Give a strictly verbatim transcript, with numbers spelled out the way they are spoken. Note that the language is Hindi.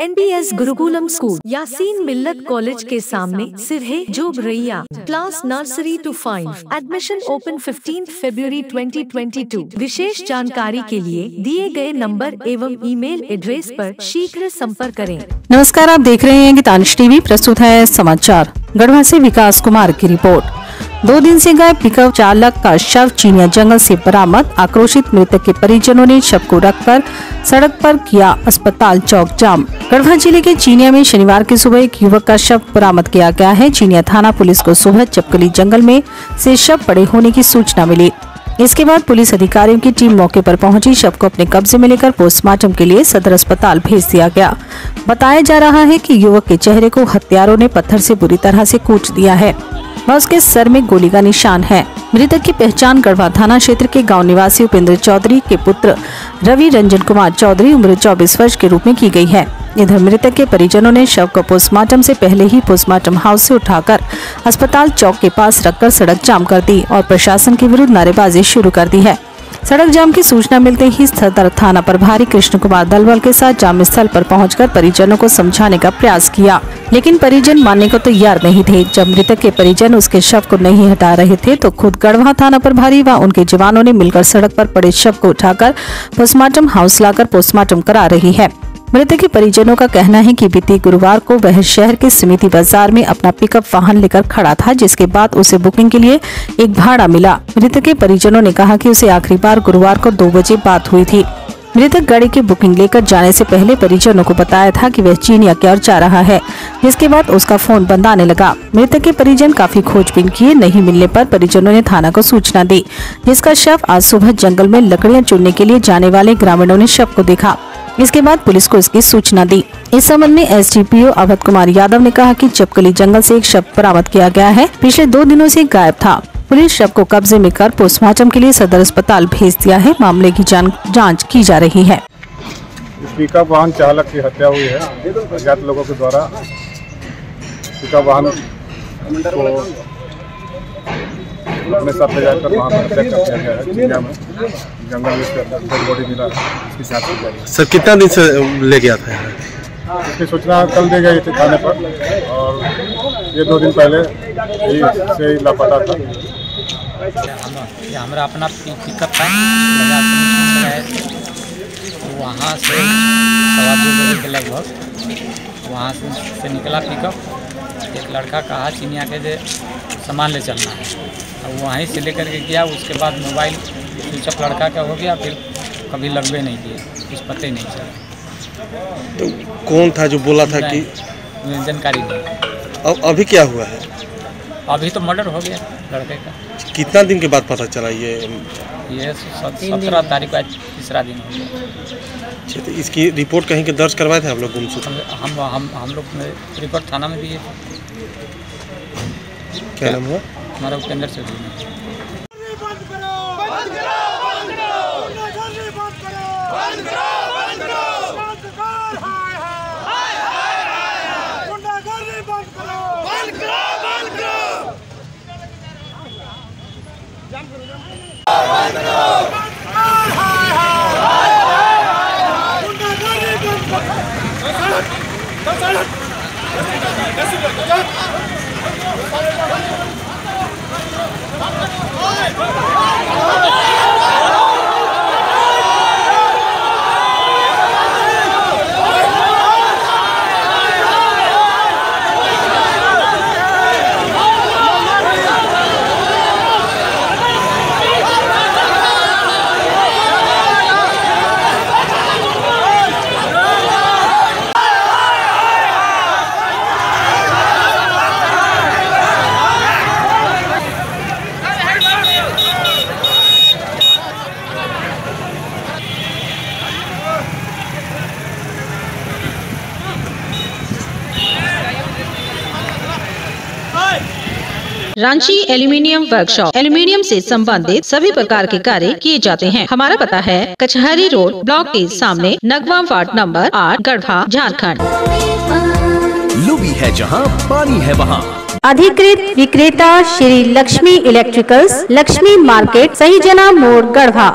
N B S Gurukulam school Yasin Millat college के सामने सिरहे जोबरैया class nursery to five admission open fifteen February twenty twenty two. विशेष जानकारी के लिए दिए गए नंबर एवं ईमेल एड्रेस पर शीघ्र संपर्क करें। नमस्कार, आप देख रहे हैं गीतांश टीवी। प्रस्तुत है समाचार। गढ़वा से विकास कुमार की रिपोर्ट। दो दिन से गायब पिकअप चालक का शव चिनिया जंगल से बरामद। आक्रोशित मृतक के परिजनों ने शव को रखकर सड़क पर किया अस्पताल चौक जाम। गढ़वा जिले के चिनिया में शनिवार की सुबह एक युवक का शव बरामद किया गया है। चिनिया थाना पुलिस को सुबह चपकली जंगल में से शव पड़े होने की सूचना मिली। इसके बाद पुलिस अधिकारियों की टीम मौके पर पहुंची। शव को अपने कब्जे में लेकर पोस्टमार्टम के लिए सदर अस्पताल भेज दिया गया। बताया जा रहा है कि युवक के चेहरे को हत्यारों ने पत्थर से बुरी तरह से कूच दिया है व उसके सर में गोली का निशान है। मृतक की पहचान गढ़वा थाना क्षेत्र के गांव निवासी उपेंद्र चौधरी के पुत्र रवि रंजन कुमार चौधरी उम्र चौबीस वर्ष के रूप में की गई है। इधर मृतक के परिजनों ने शव को पोस्टमार्टम से पहले ही पोस्टमार्टम हाउस से उठाकर अस्पताल चौक के पास रखकर सड़क जाम कर दी और प्रशासन के विरुद्ध नारेबाजी शुरू कर दी है। सड़क जाम की सूचना मिलते ही सदर थाना प्रभारी कृष्ण कुमार दलवाल के साथ जाम स्थल पर पहुंचकर परिजनों को समझाने का प्रयास किया, लेकिन परिजन मानने को तैयार नहीं थे। जब मृतक के परिजन उसके शव को नहीं हटा रहे थे तो खुद गढ़वा थाना प्रभारी व उनके जवानों ने मिलकर सड़क पर पड़े शव को उठाकर पोस्टमार्टम हाउस लाकर पोस्टमार्टम करा रही है। मृतक के परिजनों का कहना है कि बीते गुरुवार को वह शहर के समिति बाजार में अपना पिकअप वाहन लेकर खड़ा था, जिसके बाद उसे बुकिंग के लिए एक भाड़ा मिला। मृतक के परिजनों ने कहा कि उसे आखिरी बार गुरुवार को दो बजे बात हुई थी। मृतक गाड़ी की बुकिंग लेकर जाने से पहले परिजनों को बताया था कि वह चिनिया की ओर जा रहा है, जिसके बाद उसका फोन बंद आने लगा। मृतक के परिजन काफी खोजबीन किए, नहीं मिलने पर परिजनों ने थाना को सूचना दी, जिसका शव आज सुबह जंगल में लकड़ियां चुनने के लिए जाने वाले ग्रामीणों ने शव को देखा। इसके बाद पुलिस को इसकी सूचना दी। इस संबंध में S D P O Awadh Kumar Yadav ने कहा कि चपकली जंगल से एक शव बरामद किया गया है, पिछले दो दिनों से गायब था। पुलिस शव को कब्जे में कर पोस्टमार्टम के लिए सदर अस्पताल भेज दिया है। मामले की जांच की जा रही है। पिकअप वाहन चालक की हत्या हुई है अज्ञात लोगों के द्वारा। पिकअप वाहन को अपने साथ ले जाकर वहाँ पर चेक कर दिया गया है। चिड़िया में जंगल में डेड बॉडी मिला, इसकी जांच की जाएगी। सर कितना दिन से ले गया था? इसकी सूचना कल दी गई थी थाने पर और ये दो दिन पहले से ही लापता था। हमारा अपना पिकअप था, वहाँ से सवा दो बजे के लगभग वहाँ से निकला पिकअप। एक लड़का कहा चिनिया के जे सामान ले चलना है, और वहीं से लेकर के गया। उसके बाद मोबाइल स्विच ऑफ लड़का का हो गया, फिर कभी लगवे नहीं किए, कुछ पता ही नहीं चला। तो कौन था जो बोला था कि जानकारी नहीं। अब अभी क्या हुआ है? अभी तो मर्डर हो गया लड़के का। कितना दिन के बाद पता चला? ये ये सत्रह तारीख को तीसरा दिन हो गया। तो इसकी रिपोर्ट कहीं के दर्ज करवाए थे आप लोग? गुमशुदा हम हम हम लोग रिपोर्ट थाना में दिए। क्या नाम हुआ हमारा? Upendra Chaudhary. Ranchi aluminium workshop aluminium से संबंधित सभी प्रकार के कार्य किए जाते हैं। हमारा पता है कचहरी रोड, ब्लॉक के सामने, नगवा वार्ड नंबर आठ, गढ़वा, झारखंड। लुबी है जहां पानी है वहां। अधिकृत विक्रेता श्री लक्ष्मी इलेक्ट्रिकल्स, लक्ष्मी मार्केट, सही जना मोड़, गढ़वा।